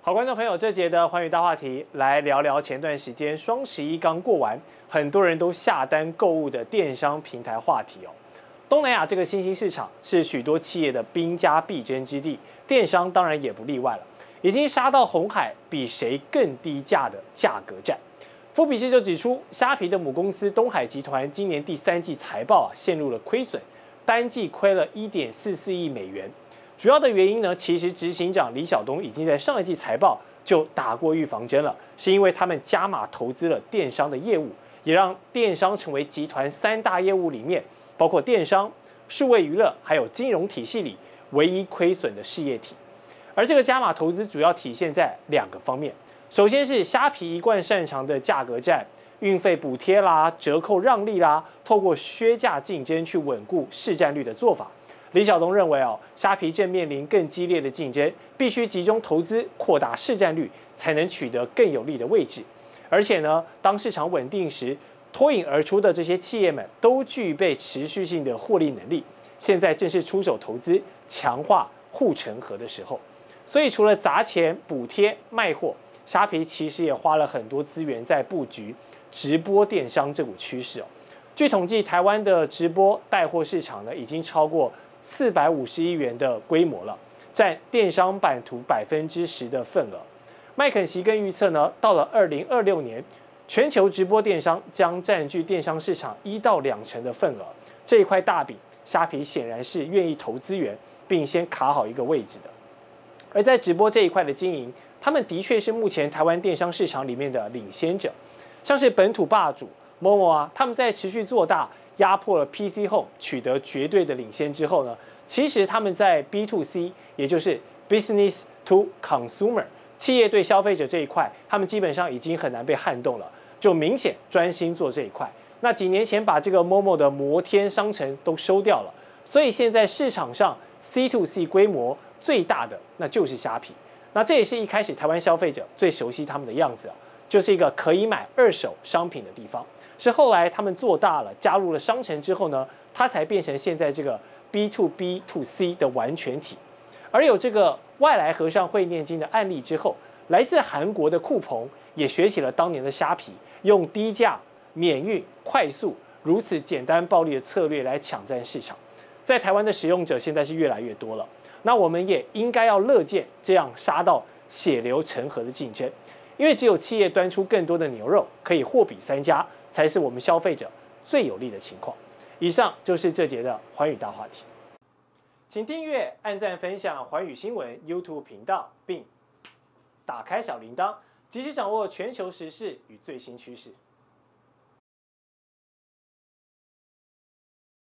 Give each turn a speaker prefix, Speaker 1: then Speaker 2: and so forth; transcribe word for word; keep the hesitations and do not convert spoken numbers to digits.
Speaker 1: 好，观众朋友，这节的寰宇大话题来聊聊前段时间双十一刚过完，很多人都下单购物的电商平台话题哦。东南亚这个新兴市场是许多企业的兵家必争之地，电商当然也不例外了，已经杀到红海比谁更低价的价格战。富比士就指出，虾皮的母公司东海集团今年第三季财报啊陷入了亏损，单季亏了 一点四四亿美元。主要的原因呢，其实执行长李小东已经在上一季财报就打过预防针了，是因为他们加码投资了电商的业务，也让电商成为集团三大业务里面，包括电商、数位娱乐还有金融体系里唯一亏损的事业体。而这个加码投资主要体现在两个方面，首先是虾皮一贯擅长的价格战、运费补贴啦、折扣让利啦，透过削价竞争去稳固市占率的做法。李小东认为哦，虾皮正面临更激烈的竞争，必须集中投资扩大市占率，才能取得更有利的位置。而且呢，当市场稳定时，脱颖而出的这些企业们都具备持续性的获利能力。现在正是出手投资、强化护城河的时候。所以除了砸钱、补贴、卖货，虾皮其实也花了很多资源在布局直播电商这股趋势哦。据统计，台湾的直播带货市场呢，已经超过四百五十亿元的规模了，占电商版图百分之十的份额。麦肯锡更预测呢，到了二零二六年，全球直播电商将占据电商市场一到两成的份额。这一块大饼，虾皮显然是愿意投资源，并先卡好一个位置的。而在直播这一块的经营，他们的确是目前台湾电商市场里面的领先者，像是本土霸主 Momo 啊，他们在持续做大，压迫了 P C Home， 取得绝对的领先之后呢，其实他们在 B to C， 也就是 Business to Consumer， 企业对消费者这一块，他们基本上已经很难被撼动了，就明显专心做这一块。那几年前把这个 Momo 的摩天商城都收掉了，所以现在市场上 C to C 规模最大的那就是虾皮。那这也是一开始台湾消费者最熟悉他们的样子啊，就是一个可以买二手商品的地方。是后来他们做大了，加入了商城之后呢，它才变成现在这个 B to B to C 的完全体。而有这个外来和尚会念经的案例之后，来自韩国的酷鹏也学起了当年的虾皮，用低价、免运、快速如此简单暴力的策略来抢占市场。在台湾的使用者现在是越来越多了，那我们也应该要乐见这样杀到血流成河的竞争，因为只有企业端出更多的牛肉，可以货比三家，才是我们消费者最有利的情况。以上就是这节的寰宇大话题，请订阅、按赞、分享寰宇新闻 YouTube 频道，并打开小铃铛，及时掌握全球时事与最新趋势。